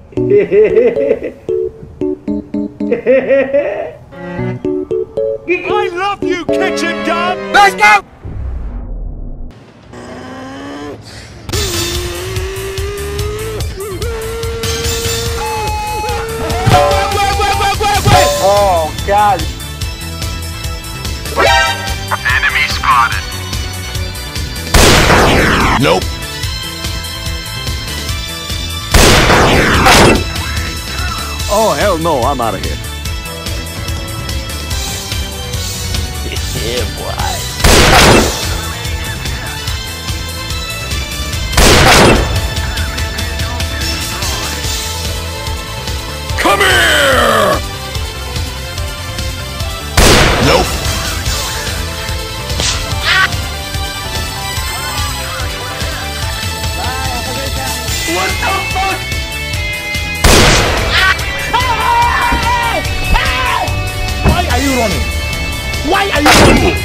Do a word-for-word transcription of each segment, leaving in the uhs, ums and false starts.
I love you, kitchen gun! Let's go! Oh, God. Enemy spotted. Nope. Oh, hell no, I'm out of here. Yeah, boy. Come here! Nope. What the fuck? Why are you running? Why are you running?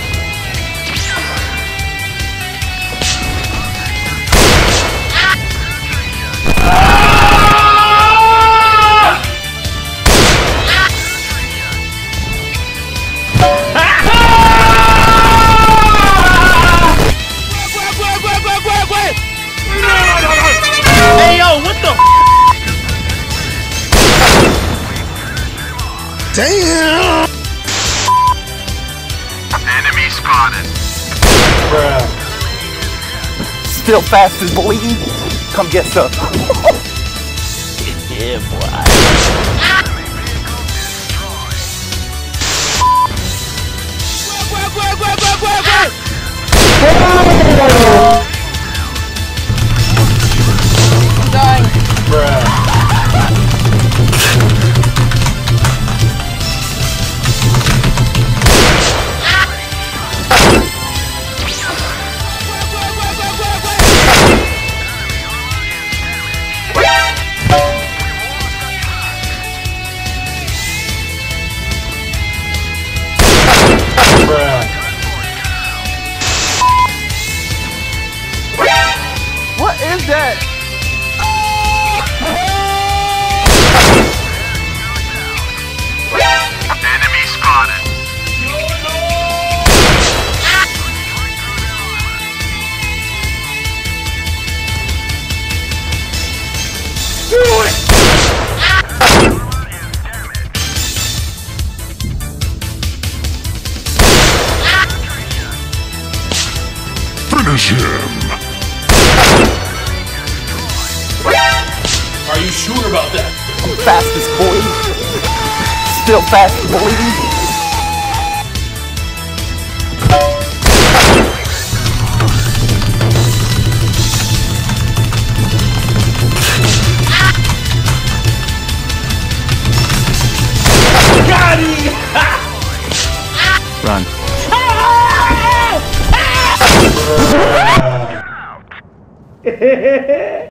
Hey yo, what the? Damn! Enemy spotted. Bruh. Still fast as bleeding? Come get some. Yeah, boy. I'm dying. Bruh. What is that? Enemy spotted. Finish him! Are you sure about that? I'm fast as bleeding. Still fast as bleeding. Got him! Run. Bruh.